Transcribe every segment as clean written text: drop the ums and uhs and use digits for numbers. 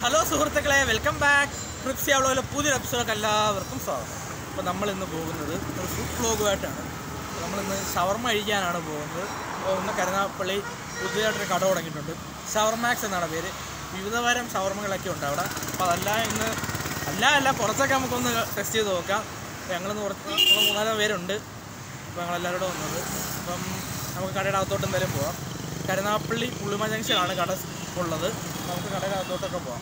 Hello സുഹൃത്തുക്കളെ, welcome back. ട്രിപ്സിയ വ്ലോഗിലെ പുതിയൊരു എപ്പിസോഡൊക്കെ എല്ലാവർക്കും സ്വാഗതം. അപ്പോൾ നമ്മളിന്ന് പോകുന്നത് ഒരു ഫുഡ് വ്ലോഗുമായിട്ടാണ്. നമ്മളിന്ന് ഷവർമ കഴിക്കാനാണ് പോകുന്നത്. അപ്പോൾ ഒന്ന് കരുനാഗപ്പള്ളി പുതിയതായിട്ടൊരു കട തുടങ്ങിയിട്ടുണ്ട്. ഷവർമാക്സ് എന്നാണ് പേര്. വിവിധതരം ഷവർമകളൊക്കെ ഉണ്ട് അവിടെ. അപ്പോൾ അതെല്ലാം ഇന്ന് അല്ല കുറച്ചൊക്കെ നമുക്കൊന്ന് ടെസ്റ്റ് ചെയ്ത് നോക്കാം. ഞങ്ങളിന്ന് മൂന്നാല് പേരുണ്ട്. അപ്പോൾ ഞങ്ങളെല്ലാവരും വന്നത്. അപ്പം നമുക്ക് കടയുടെ അകത്തോട്ട് എന്തായാലും പോകാം. കരുനാഗപ്പള്ളി പുള്ളിമ ജംഗ്ഷനാണ് കട ഉള്ളത്. നമുക്ക് കടയുടെ അകത്തോട്ടൊക്കെ പോകാം.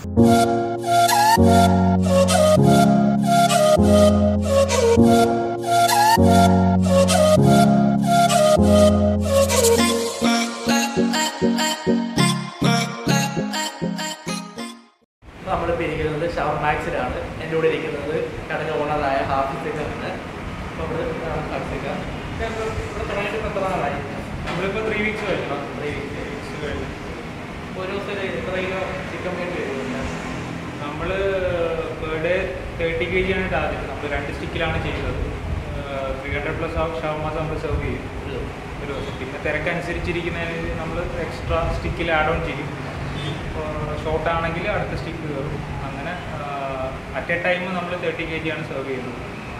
നമ്മളിപ്പോൾ ഇരിക്കുന്നത് ഷവർമാക്സിലാണ്. എൻ്റെ കൂടെ ഇരിക്കുന്നത് കടയുടെ ഓണറായ ഹാഫിസൊക്കെയാണ്. അപ്പോൾ ഇവിടെ ഹാഫിസൊക്കെ ഇവിടെ തുടങ്ങിയിട്ട് എത്ര നാളായി? നമ്മളിപ്പോൾ 3 വീക്സ് കഴിഞ്ഞു. 3 വീക്സ് കഴിഞ്ഞു. ഒരു ദിവസം എത്ര കിലോ ചിക്കൻ വേണ്ടി വരുന്നില്ല? നമ്മൾ പെർ ഡേ 30 kg ആണ് ടാർഗറ്റ്. നമ്മൾ 2 സ്റ്റിക്കിലാണ് ചെയ്യുന്നത്. 300+ ഷവർമാസ് നമ്മൾ സെർവ് ചെയ്യും ഒരു ദിവസം. പിന്നെ തിരക്കനുസരിച്ചിരിക്കുന്നതിന് നമ്മൾ എക്സ്ട്രാ സ്റ്റിക്കിൽ ആഡ് ഓൺ ചെയ്യും. ഷോർട്ട് ആണെങ്കിൽ അടുത്ത സ്റ്റിക്ക് കയറും. അങ്ങനെ അറ്റ് എ ടൈം നമ്മൾ 30 kg ആണ് സെർവ് ചെയ്യുന്നത്.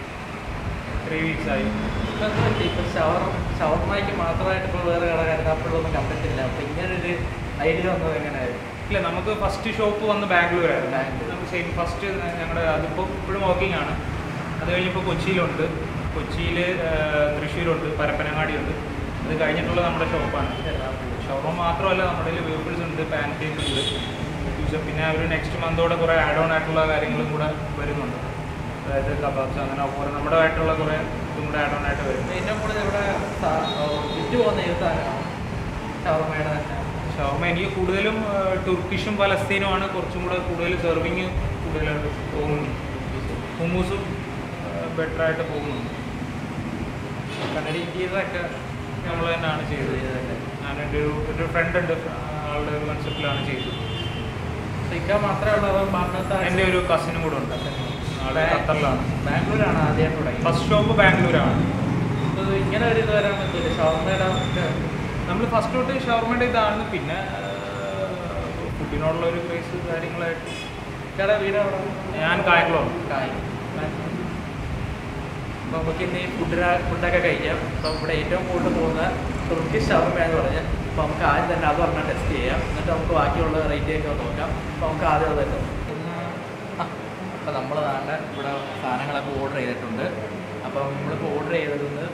3 വീക്സ് ആയി. ഇപ്പോൾ ഷവർമയ്ക്ക് മാത്രമായിട്ട് ഇപ്പോൾ വേറെ കട കരുതാപ്പോഴൊന്നും കണ്ടിട്ടില്ല. അപ്പോൾ ഇങ്ങനൊരു ഐഡിയ വന്നത് എങ്ങനെയായിരുന്നു? ഇല്ല, നമുക്ക് ഫസ്റ്റ് ഷോപ്പ് വന്ന് ബാംഗ്ലൂരായിരുന്നു. നമുക്ക് സെയിം ഫസ്റ്റ് ഞങ്ങളുടെ അതിപ്പോൾ ഇപ്പോഴും വർക്കിംഗ് ആണ്. അത് കഴിഞ്ഞപ്പോൾ കൊച്ചിയിലുണ്ട്, കൊച്ചിയിൽ തൃശ്ശൂരുണ്ട്, പരപ്പനങ്ങാടിയുണ്ട്. അത് കഴിഞ്ഞിട്ടുള്ള നമ്മുടെ ഷോപ്പാണ്. ഷവർമ മാത്രമല്ല, നമ്മുടെ കയ്യിൽ വേഫിൾസ് ഉണ്ട്, പാൻ കേക്ക് ഉണ്ട്. പിന്നെ ഒരു നെക്സ്റ്റ് മന്തോടെ കുറേ ആഡ് ഓൺ ആയിട്ടുള്ള കാര്യങ്ങളും കൂടെ വരുന്നുണ്ട്. അതായത് കബാബ്സ് അങ്ങനെ പോലെ നമ്മുടെ ആയിട്ടുള്ള കുറേ ഇതും കൂടെ ആഡ് ഓൺ ആയിട്ട് വരും. ഏറ്റവും കൂടുതൽ ഇവിടെ വിറ്റ് പോകുന്ന ഏത് സാധനമാണ്? ഷവർമയുടെ തന്നെ ഷവർമ എനിക്ക് കൂടുതലും തുർക്കിഷും പലസ്തീനുമാണ് കുറച്ചും കൂടെ കൂടുതൽ സെർവിങ് കൂടുതലായിട്ട് തോന്നുന്നു. ഹുമൂസും ബെറ്ററായിട്ട് പോകുന്നുണ്ട്. കന്നഡ ഇന്ത്യയിലൊക്കെ നമ്മൾ തന്നെയാണ് ചെയ്തത്. ഞാനെൻ്റെ ഒരു ഫ്രണ്ട് ഉണ്ട്, ആളുടെ ഒരു കൺസെപ്റ്റിലാണ് ചെയ്തത്. ചിക്കൻ മാത്രമേ ഉള്ളൂ? മണ്ണത്ത് എൻ്റെ ഒരു കസിനും കൂടെ ഉണ്ട്, ആളെ ഖത്തറിലാണ്. ബാംഗ്ലൂരാണ് ആദ്യം തുടങ്ങി. ഫസ്റ്റ് ഷോപ്പ് ബാംഗ്ലൂരാണ്. ഇങ്ങനെ ഒരു ഇത് വരാൻ പറ്റില്ല ഷവർമയുടെ? നമ്മൾ ഫസ്റ്റ് തൊട്ട് ഷവർമയുടെ ഇതാണ്. പിന്നെ ഫുഡിനോടുള്ള ഒരു ക്രേസ് കാര്യങ്ങളായിട്ട്. കട വീട് അവിടെ? ഞാൻ കായംകുളം. അപ്പോൾ നമുക്ക് ഇന്ന് ഈ ഫുഡൊക്കെ കഴിക്കാം. അപ്പോൾ ഇവിടെ ഏറ്റവും കൂടുതൽ പോകുന്ന തുർക്കിഷ് ഷവർമ എന്ന് പറഞ്ഞാൽ, അപ്പോൾ നമുക്ക് ആദ്യം തന്നെ അത് പറഞ്ഞാൽ ടെസ്റ്റ് ചെയ്യാം. എന്നിട്ട് നമുക്ക് ബാക്കിയുള്ള റേറ്റൊക്കെ നോക്കാം. അപ്പോൾ നമുക്ക് ആദ്യം അത് തന്നെ. അപ്പോൾ നമ്മൾ നാളെ ഇവിടെ സാധനങ്ങളൊക്കെ ഓർഡർ ചെയ്തിട്ടുണ്ട്. അപ്പം നമ്മളിപ്പോൾ ഓർഡർ ചെയ്തത്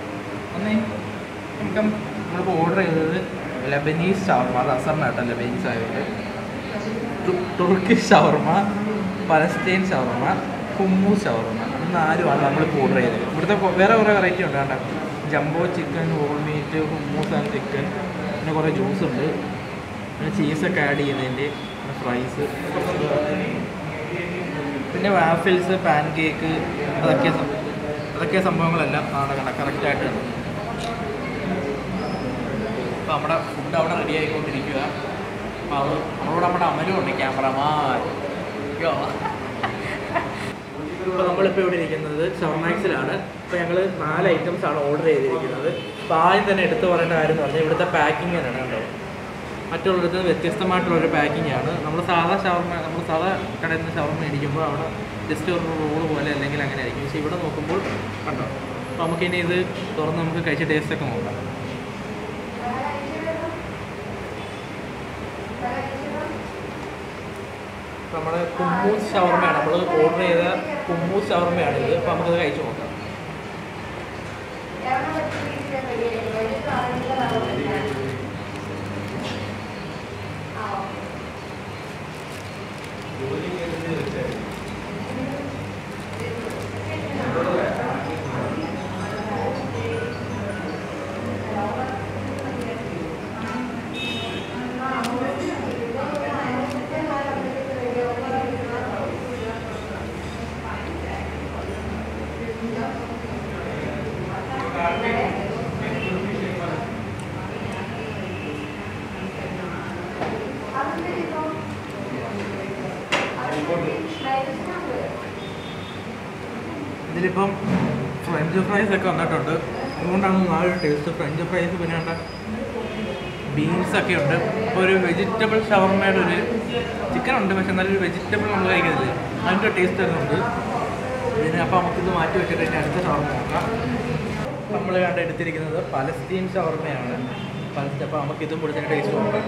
നമ്മളിപ്പോൾ ഓർഡർ ചെയ്തത് ലബനീസ് ഷവർമ. അത് അസറിനാട്ടോ ലബനീസ് ആയതുകൊണ്ട്. Turkish shawarma, Palestine shawarma, hummus shawarma, 4 നമ്മളിപ്പോൾ ഓർഡർ ചെയ്തത്. ഇവിടുത്തെ വേറെ കുറേ വെറൈറ്റി ഉണ്ട്. കണ്ടോ, jumbo chicken, whole meat, hummus and chicken, പിന്നെ കുറേ ജ്യൂസ് ഉണ്ട്, പിന്നെ ചീസൊക്കെ ആഡ് ചെയ്യുന്നതിൻ്റെ, പിന്നെ ഫ്രൈസ്, പിന്നെ വാഫിൾസ്, പാൻ കേക്ക്, അതൊക്കെ സംഭവങ്ങളെല്ലാം ആണ് കറക്റ്റായിട്ട്. അപ്പോൾ നമ്മുടെ ഫുഡ് അവിടെ റെഡി ആയിക്കൊണ്ടിരിക്കുക. അപ്പോൾ അത് നമ്മളോട് നമ്മുടെ അമലുണ്ട്, ക്യാമറമാൻ. ഇപ്പോൾ നമ്മളിപ്പോൾ ഇവിടെ ഇരിക്കുന്നത് ഷവർമാക്സിലാണ്. ഇപ്പോൾ ഞങ്ങൾ 4 ഐറ്റംസാണ് ഓർഡർ ചെയ്തിരിക്കുന്നത്. അപ്പോൾ ആദ്യം തന്നെ എടുത്തു പറയേണ്ട കാര്യം എന്ന് പറഞ്ഞാൽ ഇവിടുത്തെ പാക്കിംഗ് തന്നെയാണ്. കണ്ടോ, മറ്റുള്ളിടത്ത് വ്യത്യസ്തമായിട്ടുള്ളൊരു പാക്കിംഗ് ആണ്. നമ്മൾ സാധാ കടയിൽ നിന്ന് ഷവർമ മേടിക്കുമ്പോൾ അവിടെ ജസ്റ്റ് ഒരു റോള് പോലെ അല്ലെങ്കിൽ അങ്ങനെ ആയിരിക്കും. പക്ഷേ ഇവിടെ നോക്കുമ്പോൾ കണ്ടോ. അപ്പോൾ നമുക്കിനി ഇത് തുറന്ന് നമുക്ക് കഴിച്ച ടേസ്റ്റൊക്കെ നോക്കാം. നമ്മുടെ ഹുമ്മൂസ് ഷവർമയാണ് നമ്മൾ ഓർഡർ ചെയ്ത ഹുമ്മൂസ് ഷവർമയാണ് ഇത്. അപ്പോൾ നമുക്കത് കഴിച്ച് നോക്കാം. ഇതിലിപ്പം ഫ്രഞ്ച് ഫ്രൈസ് ഒക്കെ വന്നിട്ടുണ്ട്. അതുകൊണ്ടാണ് നല്ലൊരു ടേസ്റ്റ്. ഫ്രഞ്ച് ഫ്രൈസ് പിന്നെ ബീൻസൊക്കെ ഉണ്ട്. ഇപ്പോൾ ഒരു വെജിറ്റബിൾ ഷവർമയുടെ ഒരു ചിക്കൻ ഉണ്ട്, പക്ഷെ നല്ലൊരു വെജിറ്റബിൾ നമ്മൾ കഴിക്കുന്നില്ലേ, അതിൻ്റെ ടേസ്റ്റ് ഒക്കെ ഉണ്ട് ഇതിന്. അപ്പോൾ നമുക്കിത് മാറ്റി വെച്ചിട്ട് അതിൻ്റെ അടുത്ത ഷവർമ നോക്കാം. നമ്മൾ കണ്ട് എടുത്തിരിക്കുന്നത് പലസ്തീൻ ഷവർമയാണ്. അപ്പോൾ നമുക്കിതും കൊടുത്തതിൻ്റെ ടേസ്റ്റ് നോക്കാം.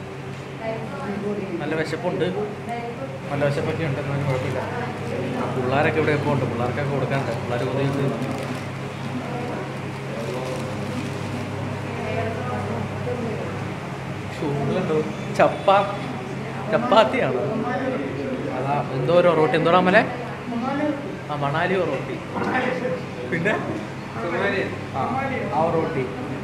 നല്ല വിശപ്പുണ്ട്, നല്ല വിശപ്പൊക്കെ ഉണ്ട്, എന്നാലും കുഴപ്പമില്ല. പിള്ളേരൊക്കെ ഇവിടെ ഇപ്പോൾ ഉണ്ട്, പിള്ളേർക്കൊക്കെ കൊടുക്കാനുണ്ട്. പിള്ളേർ കൊതിയുണ്ട്. ചൂടുണ്ടോ? ചപ്പാത്തിയാണ്. അതാ എന്തോ ഒരു റോട്ടി, എന്തോടാ മലെ? ആ മണാലി റോട്ടി, പിന്നെ ആ റോട്ടി.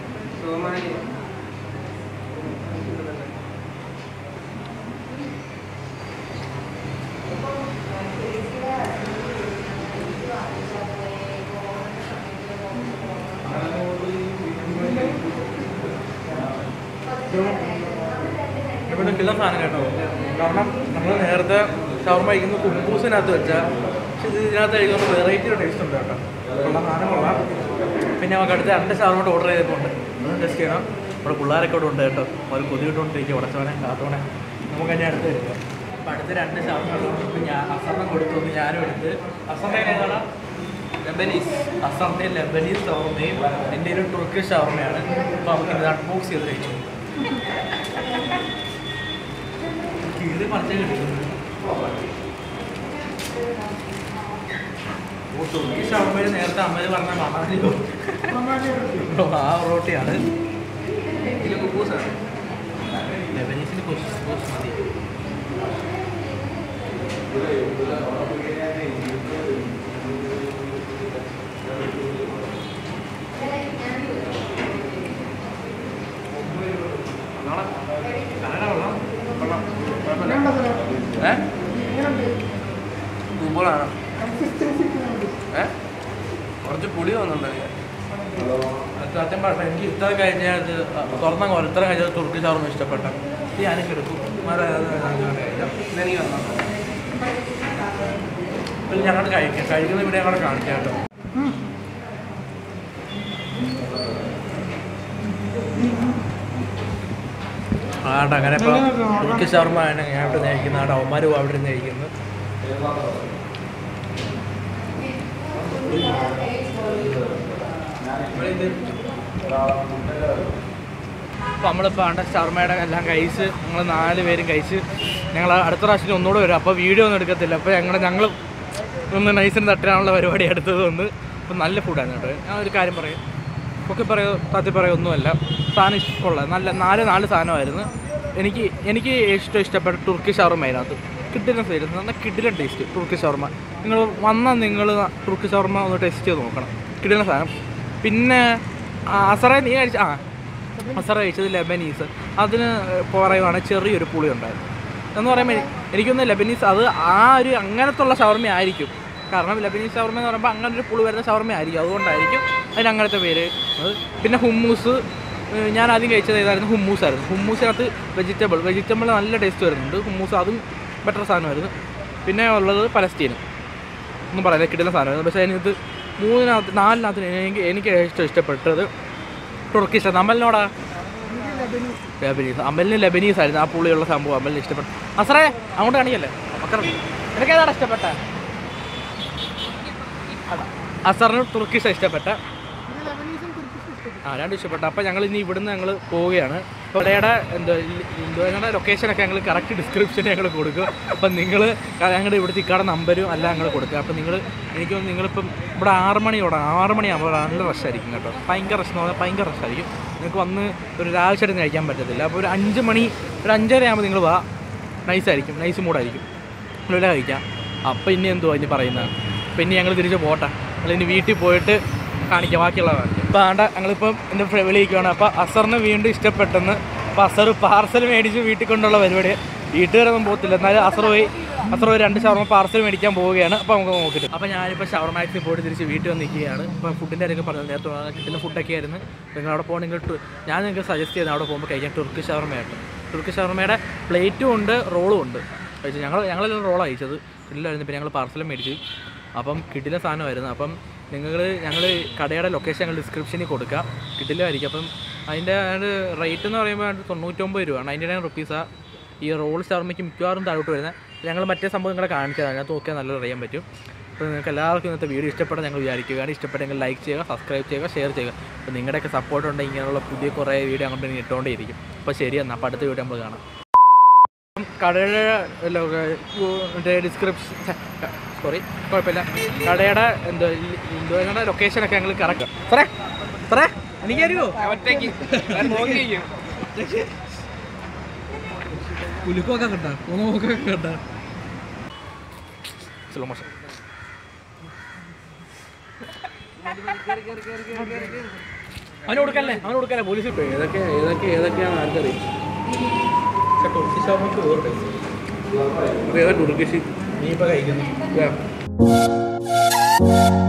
ഇവിടെ കിട്ടുന്ന സാധനം കേട്ടോ. കാരണം നമ്മൾ നേരത്തെ ഷവർമ കഴിക്കുന്നത് കുബൂസിനകത്ത് വെച്ചാൽ, പക്ഷെ ഇതിനകത്ത് കഴിക്കുന്ന വെറൈറ്റിയുടെ ടേസ്റ്റ് ഉണ്ട് കേട്ടോ. ഉള്ള സാധനം കൊള്ളാം. പിന്നെ നമുക്ക് അടുത്ത 2 ഷവർമ ഓർഡർ ചെയ്തിട്ടുണ്ട്, അതൊന്നും ടെസ്റ്റ് ചെയ്യണം. ഇവിടെ പിള്ളേരൊക്കെ ഇവിടെ ഉണ്ട് കേട്ടോ. അവർ കൊതിയിട്ടോണ്ടിരിക്കും, ഉടച്ചവനെ കാത്തോണെ. നമുക്ക് അതിൻ്റെ അടുത്ത് എടുക്കാം. അപ്പം അടുത്ത 2 ഷവർമ ഇപ്പം ഞാൻ അസറിനെ കൊടുത്തു, ഞാനും എടുത്ത്. അസറിൻ്റെ ഏതാണ്? ലെബനീസ്. അസറിൻ്റെ ലെബനീസ് ഷവർമയും എൻ്റെ ഒരു തുർക്കിഷ് ഷവർമയാണ്. അപ്പോൾ നമുക്ക് ഇത് അൺബോക്സ് ചെയ്ത് കഴിച്ചു. കീറി പറിച്ച് കിട്ടുന്നു. തുർക്കിഷ് ഷവർമയിൽ നേരത്തെ അമ്മയിൽ പറഞ്ഞ മണാലിയോ ആ റോട്ടിയാണ്. ഇതിൽ കുബൂസാണ്. ലെബനീസിന് കുബൂസ് മതി. സൂപ്പറാണ്. കുറച്ച് പുളി വന്നുണ്ട്. സത്യം പറഞ്ഞ എനിക്ക് ഇത്ര കഴിഞ്ഞാൽ തുറന്ന ഇത്ര കഴിഞ്ഞാൽ തുർക്കി ഷവർമ ഇഷ്ടപ്പെട്ട ഞാനൊക്കെ എടുക്കും. ഞങ്ങൾ കഴിക്കുന്ന ഇവിടെ ഞങ്ങൾ കാണിക്കാം കേട്ടോ. ആട്ടെ അങ്ങനെ ഇപ്പോൾ തുർക്കി ഷവർമ ആണ് ഞാൻ ഇവിടെ കഴിക്കുന്നത്. ആടെ അവന്മാരും അവിടെ നിന്ന് കഴിക്കുന്നത്. അപ്പോൾ നമ്മളിപ്പോൾ ആണ്ട ഷവർമയുടെ എല്ലാം കഴിച്ച് ഞങ്ങൾ 4 പേരും കഴിച്ച് ഞങ്ങൾ അടുത്ത പ്രാവശ്യം ഒന്നുകൂടെ വരും. അപ്പോൾ വീഡിയോ ഒന്നും എടുക്കത്തില്ല. അപ്പോൾ ഞങ്ങൾ ഒന്ന് നൈസിന് തട്ടാനുള്ള പരിപാടി എടുത്തത് ഒന്ന്. അപ്പോൾ നല്ല ഫുഡാണ് കേട്ടോ. ഞാൻ ഒരു കാര്യം പറയും, ഒക്കെ തത്തി ഒന്നുമല്ല, സാധനം ഇഷ്ടമുള്ള നാല് സാധനമായിരുന്നു. എനിക്ക് ഇഷ്ടപ്പെട്ട തുർക്കി ഷവർമ അതിനകത്ത് കിഡിലൻ സൈഡ്, നല്ല കിഡിലൻ ടേസ്റ്റ് തുർക്കി ഷവർമ. നിങ്ങൾ തുർക്കി ഷവർമ ഒന്ന് ടേസ്റ്റ് ചെയ്ത് നോക്കണം, കിഡിലൻ സാധനം. പിന്നെ അസറ നീ കഴിച്ച അസറ കഴിച്ചത് ലെബനീസ്, അതിന് പറയുവാണെങ്കിൽ ചെറിയൊരു പുളി ഉണ്ടായിരുന്നു എന്ന് പറയുമ്പോൾ എനിക്കൊന്ന് ലെബനീസ് അത് അങ്ങനത്തുള്ള ഷവർമ ആയിരിക്കും. കാരണം ലെബനീസ് ഷവർമ എന്ന് പറയുമ്പോൾ അങ്ങനെ ഒരു പുളി വരുന്ന ഷവർമ ആയിരിക്കും, അതുകൊണ്ടായിരിക്കും അതിന് അങ്ങനത്തെ പേര്. പിന്നെ ഹുമ്മൂസ് ഞാൻ ആദ്യം കഴിച്ചത് ഏതായിരുന്നു? ഹുമ്മൂസായിരുന്നു. ഹുമ്മൂസിനകത്ത് വെജിറ്റബിൾ നല്ല ടേസ്റ്റ് വരുന്നുണ്ട്. ഹുമ്മൂസ് അതും ബെറ്റർ സാധനമായിരുന്നു. പിന്നെ ഉള്ളത് പലസ്തീന്, ഒന്നും പറയാൻ കിട്ടുന്ന സാധനമായിരുന്നു. പക്ഷേ അതിനകത്ത് 4 എനിക്ക് ഏറ്റവും ഇഷ്ടപ്പെട്ടത് തുർക്കിഷ്. അമലിനോടാ ലെബനീസ്. അമലിന് ലെബനീസ് ആയിരുന്നു ആ പുള്ളിയുള്ള സംഭവം അമലിന് ഇഷ്ടപ്പെട്ടു. അസറേ അങ്ങോട്ട് കാണിക്കല്ലേ മക്കളെ, എനിക്കേതാണ് ഇഷ്ടപ്പെട്ട? അസറിന് തുർക്കിഷ് ഇഷ്ടപ്പെട്ട, രണ്ടും ഇഷ്ടപ്പെട്ട. അപ്പോൾ ഞങ്ങൾ ഇനി ഇവിടുന്ന് ഞങ്ങൾ പോവുകയാണ്. അപ്പോൾ കടയുടെ ഞങ്ങളുടെ ലൊക്കേഷനൊക്കെ ഞങ്ങൾ കറക്റ്റ് ഡിസ്ക്രിപ്ഷനിൽ ഞങ്ങൾ കൊടുക്കും. അപ്പം നിങ്ങൾ ഞങ്ങളുടെ ഇവിടുത്തെ ഇക്കാടെ നമ്പരും എല്ലാം ഞങ്ങൾ കൊടുക്കുക. അപ്പോൾ എനിക്ക് നിങ്ങളിപ്പം ഇവിടെ 6 മണിയാകുമ്പോൾ നല്ല റഷായിരിക്കും കേട്ടോ. ഭയങ്കര റഷ് എന്ന് പറഞ്ഞാൽ ഭയങ്കര റഷായിരിക്കും. നിങ്ങൾക്ക് വന്ന് ഒരു രാവിലെ കഴിക്കാൻ പറ്റത്തില്ല. അപ്പോൾ ഒരു 5 മണി, ഒരു 5:30 ആകുമ്പോൾ നിങ്ങൾ വാ, നൈസായിരിക്കും, നൈസ് മൂടായിരിക്കും, നല്ല കഴിക്കാം. അപ്പോൾ ഇനി എന്തുവാ ഇനി പറയുന്നത്? അപ്പോൾ ഇനി ഞങ്ങൾ തിരിച്ച് പോട്ടെ, ഞങ്ങളിനി വീട്ടിൽ പോയിട്ട് കാണിക്കാം ബാക്കിയുള്ളതാണ്. ഇപ്പോൾ ഞങ്ങളിപ്പം എൻ്റെ വിളിയിക്കുകയാണ്. അപ്പോൾ അസറിന് വീണ്ടും ഇഷ്ടപ്പെട്ടെന്ന്. അപ്പോൾ അസർ പാർസൽ മേടിച്ച് വീട്ടിൽ കൊണ്ടുള്ള പരിപാടി. വീട്ടുകാരൊന്നും പോകത്തില്ല, എന്നാലും അസർ പോയി 2 ഷവർമ പാർസൽ മേടിക്കാൻ പോവുകയാണ്. അപ്പോൾ നമുക്ക് നോക്കിയിട്ട് അപ്പോൾ ഞാനിപ്പോൾ ഷവർമാക്സിൽ പോയിട്ട് തിരിച്ച് വീട്ടിൽ വന്ന് നിൽക്കുകയാണ്. ഇപ്പോൾ ഫുഡിൻ്റെ കാര്യമൊക്കെ പറഞ്ഞു, നേരത്തെ കിട്ടുന്ന ഫുഡൊക്കെ ആയിരുന്നു. നിങ്ങൾ അവിടെ പോകണമെങ്കിൽ ഞാൻ നിങ്ങൾക്ക് സജസ്റ്റ് ചെയ്യുന്നത് അവിടെ പോകുമ്പോൾ കഴിക്കാൻ തുർക്കി ഷവർമയായിട്ട്. തുർക്കി ഷവർമയുടെ പ്ലേറ്റും ഉണ്ട്, റോളും ഉണ്ട്. കഴിച്ചു ഞങ്ങളെല്ലാം റോളാണ് കഴിച്ചത്, കിടിലായിരുന്നു. പിന്നെ ഞങ്ങൾ പാർസലും മേടിച്ചു. അപ്പം കിടില സാധനമായിരുന്നു. അപ്പം ഞങ്ങൾ കടയുടെ ലൊക്കേഷൻ ഞങ്ങൾ ഡിസ്ക്രിപ്ഷനിൽ കൊടുക്കാം, കിടിലായിരിക്കും. അപ്പം അതിൻ്റെ റേറ്റ് എന്ന് പറയുമ്പോൾ 99 രൂപ, 99 റുപ്പീസാണ് ഈ റോൾ ഷവർമയ്ക്ക് മിക്കവാറും താഴോട്ട് വരുന്നത്. ഞങ്ങൾ മറ്റേ സംഭവം നിങ്ങളെ കാണിച്ചതാണ്, അതിനകത്ത് നോക്കിയാൽ നല്ലത് അറിയാൻ പറ്റും. അപ്പോൾ നിങ്ങൾക്ക് എല്ലാവർക്കും ഇന്നത്തെ വീഡിയോ ഇഷ്ടപ്പെടാൻ ഞങ്ങൾ വിചാരിക്കുകയാണ്. ഇഷ്ടപ്പെട്ടെങ്കിൽ ലൈക്ക് ചെയ്യുക, സബ്സ്ക്രൈബ് ചെയ്യുക, ഷെയർ ചെയ്യുക. അപ്പോൾ നിങ്ങളുടെയൊക്കെ സപ്പോർട്ട് ഉണ്ടെങ്കിൽ ഇങ്ങനെയുള്ള പുതിയ കുറേ വീഡിയോ അങ്ങോട്ട് ഇട്ടുകൊണ്ടേയിരിക്കും. അപ്പോൾ ശരി എന്നാൽ, അപ്പോൾ അടുത്ത വീഡിയോ നമ്മൾ കാണാം. കടയുടെ ഡിസ്ക്രിപ്ഷൻ കുഴപ്പമില്ല, കടയുടെ എന്തോ ലൊക്കേഷനൊക്കെ ഞങ്ങൾ കറക്റ്റ്. സാറേ എനിക്കറിയോ കുലുക്കൊക്കെ കിട്ടാ കുണമൊക്കെ കിട്ടാ സ്ലോ മോഷൻ. അവന് കൊടുക്കല്ലേ പോലീസ് കിട്ടും. ഏതൊക്കെയാണ് ആർക്കറിയാം. തുർക്കിഷ് നീ ഇപ്പം കഴിക്കുന്നു.